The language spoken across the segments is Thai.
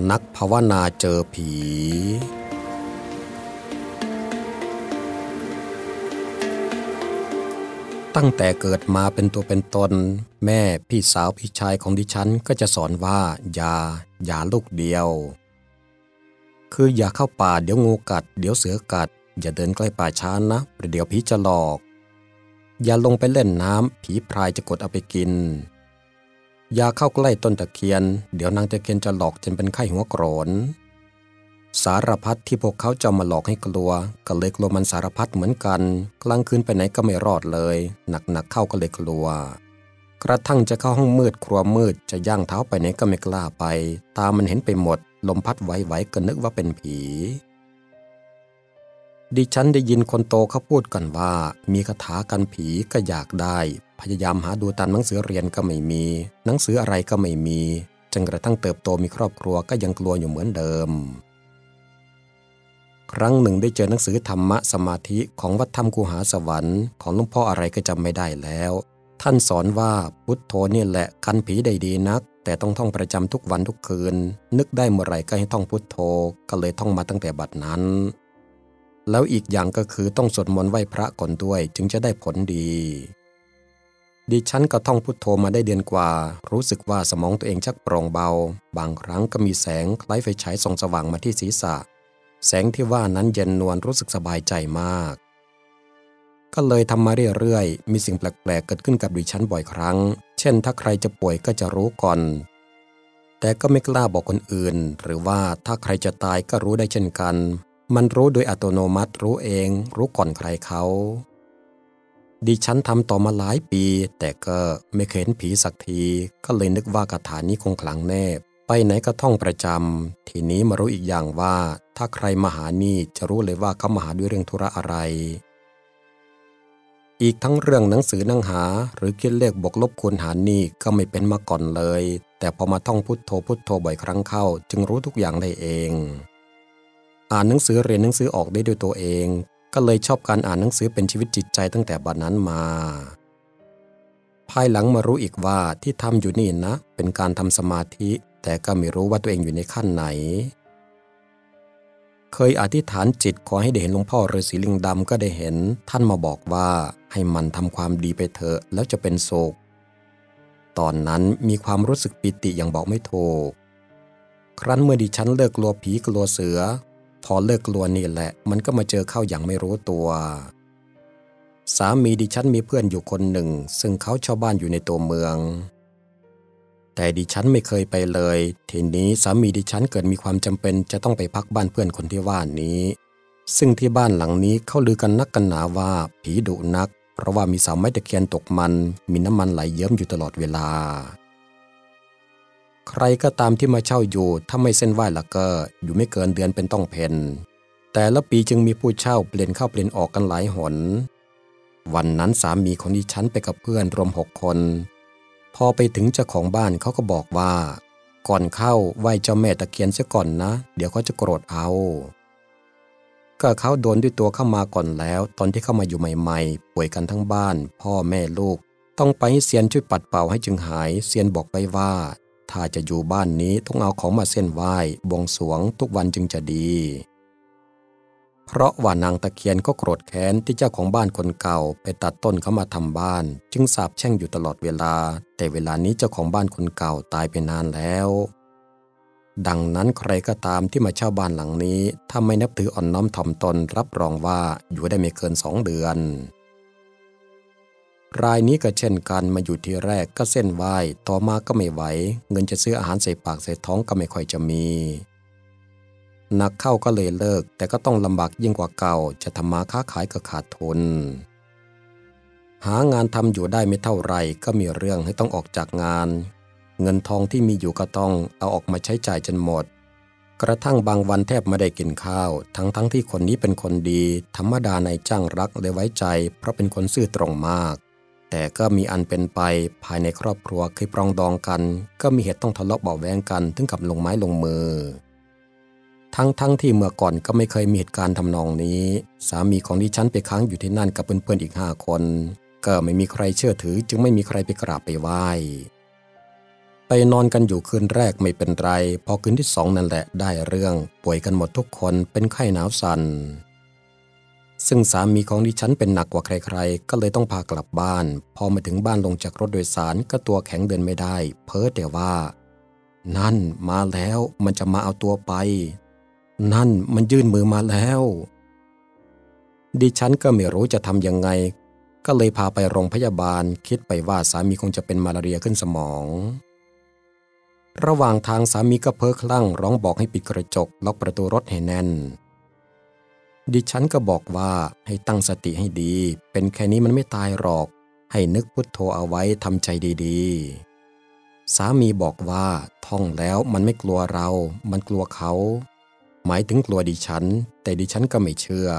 นักภาวนาเจอผีตั้งแต่เกิดมาเป็นตัวเป็นตนแม่พี่สาวพี่ชายของดิฉันก็จะสอนว่าอย่าลูกเดียวคืออย่าเข้าป่าเดี๋ยวงูกัดเดี๋ยวเสือกัดอย่าเดินใกล้ป่าช้านะประเดี๋ยวผีจะหลอกอย่าลงไปเล่นน้ำผีพรายจะกดเอาไปกินอย่าเข้าใกล้ต้นตะเคียนเดี๋ยวนางตะเคียนจะหลอกจนเป็นไข้หัวโกรนสารพัดที่พวกเขาจะมาหลอกให้กลัวก็เลยกลัวมันสารพัดเหมือนกันกลางคืนไปไหนก็ไม่รอดเลยหนักเข้าก็เลยกลัวกระทั่งจะเข้าห้องมืดครัวมืดจะย่างเท้าไปไหนก็ไม่กล้าไปตามันเห็นไปหมดลมพัดไหวก็นึกว่าเป็นผีดิฉันได้ยินคนโตเขาพูดกันว่ามีคาถากันผีก็อยากได้พยายามหาดูตามหนังสือเรียนก็ไม่มีหนังสืออะไรก็ไม่มีจนกระทั่งเติบโตมีครอบครัวก็ยังกลัวอยู่เหมือนเดิมครั้งหนึ่งได้เจอหนังสือธรรมะสมาธิของวัดถ้ำคูหาสวรรค์ของหลวงพ่ออะไรก็จำไม่ได้แล้วท่านสอนว่าพุทโธนี่แหละกันผีได้ดีนักแต่ต้องท่องประจำทุกวันทุกคืนนึกได้เมื่อไหร่ก็ให้ท่องพุทโธก็เลยท่องมาตั้งแต่บัดนั้นแล้วอีกอย่างก็คือต้องสวดมนต์ไหว้พระก่อนด้วยจึงจะได้ผลดีดิฉันก็ท่องพุทโธมาได้เดือนกว่ารู้สึกว่าสมองตัวเองชักโปร่งเบาบางครั้งก็มีแสงคล้ายไฟฉายส่องสว่างมาที่ศีรษะแสงที่ว่านั้นเย็นนวลรู้สึกสบายใจมากก็เลยทำมาเรื่อยๆมีสิ่งแปลกๆเกิดขึ้นกับดิฉันบ่อยครั้งเช่นถ้าใครจะป่วยก็จะรู้ก่อนแต่ก็ไม่กล้าบอกคนอื่นหรือว่าถ้าใครจะตายก็รู้ได้เช่นกันมันรู้โดยอัตโนมัติรู้เองรู้ก่อนใครเขาดิฉันทำต่อมาหลายปีแต่ก็ไม่เคยเห็นผีสักทีก็เลยนึกว่าคาถานี้คงขลังแน่ไปไหนก็ท่องประจำทีนี้มารู้อีกอย่างว่าถ้าใครมาหานี่จะรู้เลยว่าเขามาหาด้วยเรื่องธุระอะไรอีกทั้งเรื่องหนังสือนั่งหาหรือคิดเลขบวกลบคูณหารนี่ก็ไม่เป็นมาก่อนเลยแต่พอมาท่องพุทโธพุทโธบ่อยครั้งเข้าจึงรู้ทุกอย่างได้เองอ่านหนังสือเรียนหนังสือออกได้ด้วยตัวเองก็เลยชอบการอ่านหนังสือเป็นชีวิตจิตใจตั้งแต่บัดนั้นมาภายหลังมารู้อีกว่าที่ทำอยู่นี่นะเป็นการทำสมาธิแต่ก็ไม่รู้ว่าตัวเองอยู่ในขั้นไหนเคยอธิษฐานจิตขอให้ได้เห็นหลวงพ่อฤาษีลิงดำก็ได้เห็นท่านมาบอกว่าให้มันทำความดีไปเถอะแล้วจะเป็นสุขตอนนั้นมีความรู้สึกปิติอย่างบอกไม่ถูกครั้นเมื่อดิฉันเลิกกลัวผีกลัวเสือพอเลิกกลัวนี่แหละมันก็มาเจอเข้าอย่างไม่รู้ตัวสามีดิฉันมีเพื่อนอยู่คนหนึ่งซึ่งเขาเช่าบ้านอยู่ในตัวเมืองแต่ดิฉันไม่เคยไปเลยทีนี้สามีดิฉันเกิดมีความจำเป็นจะต้องไปพักบ้านเพื่อนคนที่ว่านี้ซึ่งที่บ้านหลังนี้เขาลือกันนักกันหนาว่าผีดุนักเพราะว่ามีเสาไม้ตะเคียนตกมันมีน้ำมันไหลเยิ้มอยู่ตลอดเวลาใครก็ตามที่มาเช่าอยู่ถ้าไม่เส้นไหว้ละก็อยู่ไม่เกินเดือนเป็นต้องเพ็ญแต่ละปีจึงมีผู้เช่าเปลี่ยนเข้าเปลี่ยนออกกันหลายหนวันนั้นสามีของดิฉันไปกับเพื่อนรวม6 คนพอไปถึงเจ้าของบ้านเขาก็บอกว่าก่อนเข้าไหว้เจ้าแม่ตะเคียนเสียก่อนนะเดี๋ยวเขาจะโกรธเอาก็เขาโดนด้วยตัวเข้ามาก่อนแล้วตอนที่เข้ามาอยู่ใหม่ๆป่วยกันทั้งบ้านพ่อแม่ลูกต้องไปให้เซียนช่วยปัดเป่าให้จึงหายเซียนบอกไว้ว่าถ้าจะอยู่บ้านนี้ต้องเอาของมาเส้นไหว้บวงสรวงทุกวันจึงจะดีเพราะว่านางตะเคียนก็โกรธแค้นที่เจ้าของบ้านคนเก่าไปตัดต้นเขามาทำบ้านจึงสาปแช่งอยู่ตลอดเวลาแต่เวลานี้เจ้าของบ้านคนเก่าตายไปนานแล้วดังนั้นใครก็ตามที่มาเช่าบ้านหลังนี้ถ้าไม่นับถืออ่อนน้อมถ่อมตนรับรองว่าอยู่ได้ไม่เกิน2 เดือนรายนี้ก็เช่นกันมาอยู่ที่แรกก็เส้นไหว้ต่อมาก็ไม่ไหวเงินจะซื้ออาหารใส่ปากใส่ท้องก็ไม่ค่อยจะมีหนักเข้าก็เลยเลิกแต่ก็ต้องลำบากยิ่งกว่าเก่าจะทำมาค้าขายก็ขาดทุนหางานทำอยู่ได้ไม่เท่าไรก็มีเรื่องให้ต้องออกจากงานเงินทองที่มีอยู่ก็ต้องเอาออกมาใช้จ่ายจนหมดกระทั่งบางวันแทบไม่ได้กินข้าวทั้งที่คนนี้เป็นคนดีธรรมดานายจ้างรักเลยไว้ใจเพราะเป็นคนซื่อตรงมากแต่ก็มีอันเป็นไปภายในครอบครัวเคยปรองดองกันก็มีเหตุต้องทะเลาะเบาะแว้งกันถึงกับลงไม้ลงมือทั้งที่เมื่อก่อนก็ไม่เคยมีเหตุการณ์ทำนองนี้สามีของดิฉันไปค้างอยู่ที่นั่นกับเพื่อนๆอีก5 คนก็ไม่มีใครเชื่อถือจึงไม่มีใครไปกราบไปไหว้ไปไปนอนกันอยู่คืนแรกไม่เป็นไรพอคืนที่สองนั่นแหละได้เรื่องป่วยกันหมดทุกคนเป็นไข้หนาวสั่นซึ่งสามีของดิฉันเป็นหนักกว่าใครๆก็เลยต้องพากลับบ้านพอมาถึงบ้านลงจากรถโดยสารก็ตัวแข็งเดินไม่ได้เพ้อแต่ว่านั่นมาแล้วมันจะมาเอาตัวไปนั่นมันยื่นมือมาแล้วดิฉันก็ไม่รู้จะทำยังไงก็เลยพาไปโรงพยาบาลคิดไปว่าสามีคงจะเป็นมาลาเรียขึ้นสมองระหว่างทางสามีก็เพ้อคลั่งร้องบอกให้ปิดกระจกล็อกประตูรถให้แน่นดิฉันก็บอกว่าให้ตั้งสติให้ดีเป็นแค่นี้มันไม่ตายหรอกให้นึกพุทโธเอาไว้ทำใจดีๆสามีบอกว่าท่องแล้วมันไม่กลัวเรามันกลัวเขาหมายถึงกลัวดิฉันแต่ดิฉันก็ไม่เชื่อ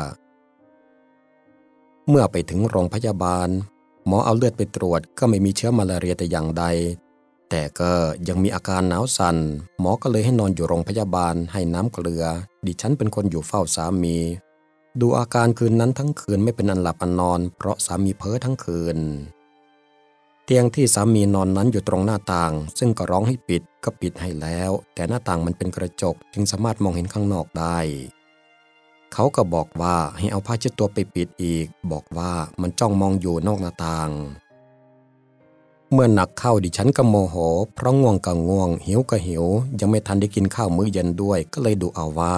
เมื่อไปถึงโรงพยาบาลหมอเอาเลือดไปตรวจก็ไม่มีเชื้อมาลาเรียแต่อย่างใดแต่ก็ยังมีอาการหนาวสั่นหมอก็เลยให้นอนอยู่โรงพยาบาลให้น้ำเกลือดิฉันเป็นคนอยู่เฝ้าสามีดูอาการคืนนั้นทั้งคืนไม่เป็นอันหลับอันนอนเพราะสามีเพ้อทั้งคืนเตียงที่สามีนอนนั้นอยู่ตรงหน้าต่างซึ่งก็ร้องให้ปิดก็ปิดให้แล้วแต่หน้าต่างมันเป็นกระจกจึงสามารถมองเห็นข้างนอกได้เขาก็บอกว่าให้เอาผ้าเช็ดตัวไปปิดอีกบอกว่ามันจ้องมองอยู่นอกหน้าต่างเมื่อหนักเข้าดิฉันก็โมโหเพราะง่วงก็ง่วงหิวก็หิวยังไม่ทันได้กินข้าวมื้อเย็นด้วยก็เลยดุเอาว่า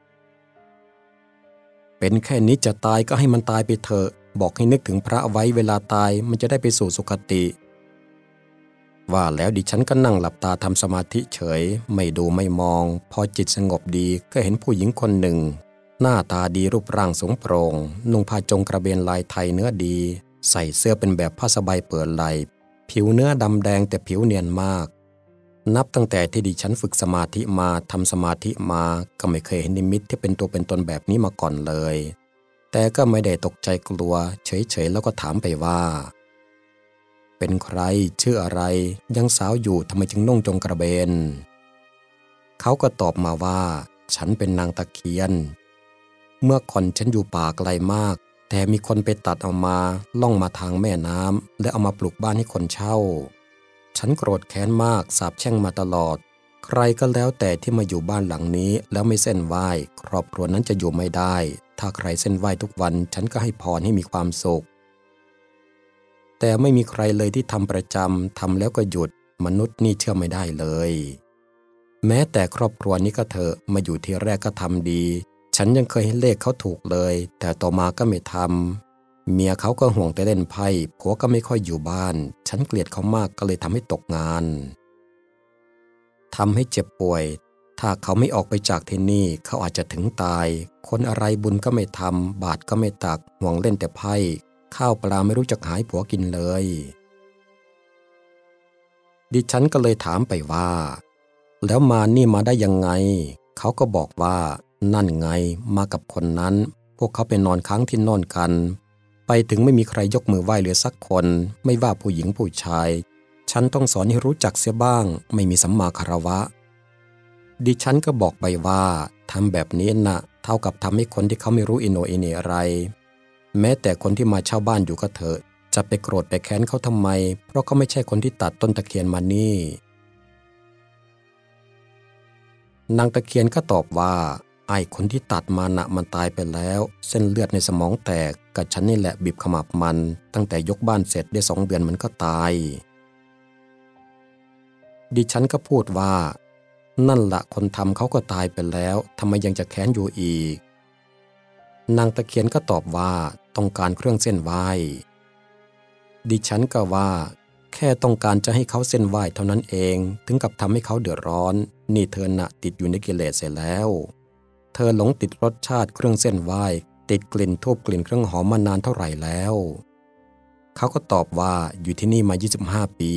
เป็นแค่นี้จะตายก็ให้มันตายไปเถอะบอกให้นึกถึงพระไว้เวลาตายมันจะได้ไปสู่สุคติว่าแล้วดิฉันก็นั่งหลับตาทำสมาธิเฉยไม่ดูไม่มองพอจิตสงบดีก็เห็นผู้หญิงคนหนึ่งหน้าตาดีรูปร่างสูงโปร่งนุ่งผ้าจงกระเบนลายไทยเนื้อดีใส่เสื้อเป็นแบบผ้าสบายเปิดไหล่ผิวเนื้อดำแดงแต่ผิวเนียนมากนับตั้งแต่ที่ดิฉันฝึกสมาธิมาทำสมาธิมาก็ไม่เคยเห็นนิมิตที่เป็นตัวเป็นตนแบบนี้มาก่อนเลยแต่ก็ไม่ได้ตกใจกลัวเฉยๆแล้วก็ถามไปว่าเป็นใครชื่ออะไรยังสาวอยู่ทำไมจึงนุ่งจงกระเบนเขาก็ตอบมาว่าฉันเป็นนางตะเคียนเมื่อก่อนฉันอยู่ป่าไกลมากแต่มีคนไปตัดเอามาล่องมาทางแม่น้ำและเอามาปลูกบ้านให้คนเช่าฉันโกรธแค้นมากสาปแช่งมาตลอดใครก็แล้วแต่ที่มาอยู่บ้านหลังนี้แล้วไม่เส้นไหว้ครอบครัวนั้นจะอยู่ไม่ได้ถ้าใครเส้นไหว้ทุกวันฉันก็ให้พรให้มีความสุขแต่ไม่มีใครเลยที่ทำประจำทำแล้วก็หยุดมนุษย์นี่เชื่อไม่ได้เลยแม้แต่ครอบครัวนี้ก็เถอะมาอยู่ที่แรกก็ทำดีฉันยังเคยให้เลขเขาถูกเลยแต่ต่อมาก็ไม่ทำเมียเขาก็ห่วงแต่เล่นไพ่ผัวก็ไม่ค่อยอยู่บ้านฉันเกลียดเขามากก็เลยทำให้ตกงานทำให้เจ็บป่วยถ้าเขาไม่ออกไปจากที่นี่เขาอาจจะถึงตายคนอะไรบุญก็ไม่ทำบาตรก็ไม่ตักห่วงเล่นแต่ไพ่ข้าวปลาไม่รู้จักหายผัวกินเลยดิฉันก็เลยถามไปว่าแล้วมานี่มาได้ยังไงเขาก็บอกว่านั่นไงมากับคนนั้นพวกเขาไปนอนค้างที่นอนกันไปถึงไม่มีใครยกมือไหว้เลยสักคนไม่ว่าผู้หญิงผู้ชายฉันต้องสอนให้รู้จักเสียบ้างไม่มีสัมมาคารวะดิฉันก็บอกไปว่าทำแบบนี้น่ะเท่ากับทำให้คนที่เขาไม่รู้อิโหนอิเหน่อะไรแม้แต่คนที่มาเช่าบ้านอยู่ก็เถอะจะไปโกรธไปแค้นเขาทำไมเพราะเขาไม่ใช่คนที่ตัดต้นตะเคียนมานี่นางตะเคียนก็ตอบว่าไอ้คนที่ตัดมาน่ะมันตายไปแล้วเส้นเลือดในสมองแตกกับฉันนี่แหละบีบขมับมันตั้งแต่ยกบ้านเสร็จได้2 เดือนมันก็ตายดิฉันก็พูดว่านั่นละคนทำเขาก็ตายไปแล้วทำไมยังจะแค้นอยู่อีกนางตะเคียนก็ตอบว่าต้องการเครื่องเส้นไหว้ดิฉันก็ว่าแค่ต้องการจะให้เขาเส้นไหว้เท่านั้นเองถึงกับทำให้เขาเดือดร้อนนี่เธอน่ะติดอยู่ในกิเลสเสียแล้วเธอหลงติดรสชาติเครื่องเส้นไหว้ติดกลิ่นทูบกลิ่นเครื่องหอมมานานเท่าไหร่แล้วเขาก็ตอบว่าอยู่ที่นี่มา25 ปี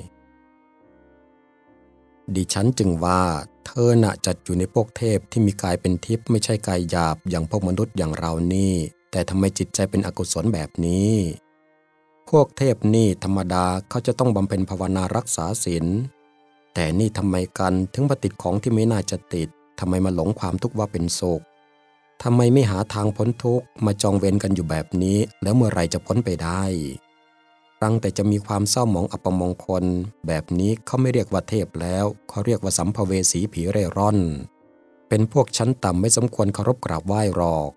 ดิฉันจึงว่าเธอน่ะจัดอยู่ในพวกเทพที่มีกายเป็นทิพย์ไม่ใช่กายหยาบอย่างพวกมนุษย์อย่างเรานี่แต่ทำไมจิตใจเป็นอกุศลแบบนี้พวกเทพนี่ธรรมดาเขาจะต้องบำเพ็ญภาวนารักษาศีลแต่นี่ทำไมกันถึงมาติดของที่ไม่น่าจะติดทำไมมาหลงความทุกข์ว่าเป็นสุขทำไมไม่หาทางพ้นทุกข์มาจองเวรกันอยู่แบบนี้แล้วเมื่อไรจะพ้นไปได้รังแต่จะมีความเศร้าหมองอัปมงคลแบบนี้เขาไม่เรียกว่าเทพแล้วเขาเรียกว่าสัมภเวสีผีเร่ร่อนเป็นพวกชั้นต่ำไม่สมควรเคารพกราบไหว้หรอก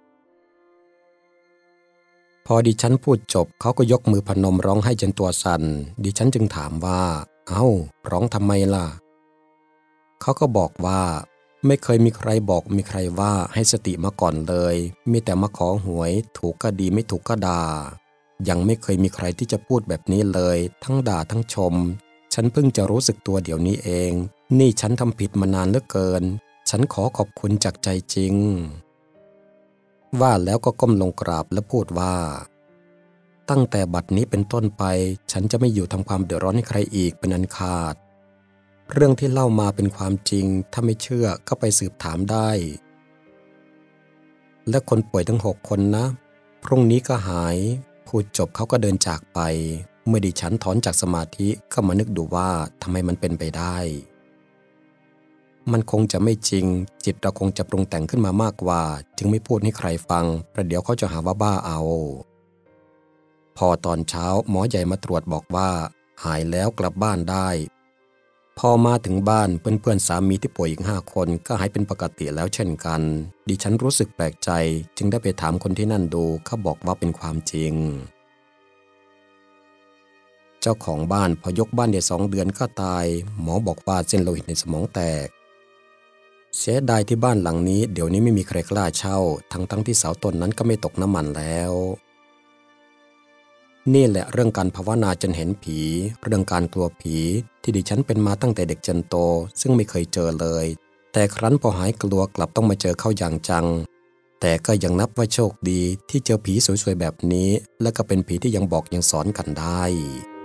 พอดิฉันพูดจบเขาก็ยกมือพนมร้องไห้จนตัวสั่นดิฉันจึงถามว่าเอ้าร้องทำไมล่ะเขาก็บอกว่าไม่เคยมีใครบอกมีใครว่าให้สติมาก่อนเลยมีแต่มาขอหวยถูกก็ดีไม่ถูกก็ด่ายังไม่เคยมีใครที่จะพูดแบบนี้เลยทั้งด่าทั้งชมฉันเพิ่งจะรู้สึกตัวเดี๋ยวนี้เองนี่ฉันทำผิดมานานเหลือเกินฉันขอขอบคุณจากใจจริงว่าแล้วก็ก้มลงกราบและพูดว่าตั้งแต่บัดนี้เป็นต้นไปฉันจะไม่อยู่ทำความเดือดร้อนให้ใครอีกเป็นอันขาดเรื่องที่เล่ามาเป็นความจริงถ้าไม่เชื่อก็ไปสืบถามได้และคนป่วยทั้ง6 คนนะพรุ่งนี้ก็หายพูดจบเขาก็เดินจากไปเมื่อดิฉันถอนจากสมาธิก็มานึกดูว่าทำไมมันเป็นไปได้มันคงจะไม่จริงจิตเราคงจะปรุงแต่งขึ้นมามากกว่าจึงไม่พูดให้ใครฟังประเดี๋ยวเขาจะหาว่าบ้าเอาพอตอนเช้าหมอใหญ่มาตรวจบอกว่าหายแล้วกลับบ้านได้พอมาถึงบ้านเพื่อนๆสามีที่ป่วยอีก5 คนก็หายเป็นปกติแล้วเช่นกันดิฉันรู้สึกแปลกใจจึงได้ไปถามคนที่นั่นดูเขาบอกว่าเป็นความจริงเจ้าของบ้านพอยกบ้านได้2 เดือนก็ตายหมอบอกว่าเส้นโลหิตในสมองแตกเสียดายที่บ้านหลังนี้เดี๋ยวนี้ไม่มีใครกล้าเช่าทั้งที่เสาต้นนั้นก็ไม่ตกน้ำมันแล้วนี่แหละเรื่องการภาวนาจนเห็นผีเรื่องการกลัวผีที่ดิฉันเป็นมาตั้งแต่เด็กจนโตซึ่งไม่เคยเจอเลยแต่ครั้นพอหายกลัวกลับต้องมาเจอเข้าอย่างจังแต่ก็ยังนับว่าโชคดีที่เจอผีสวยๆแบบนี้และก็เป็นผีที่ยังบอกยังสอนกันได้